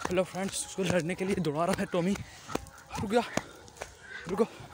Hello friends, उसको लड़ने के लिए दौड़ा रहा है टॉमी। रुक जा, रुको।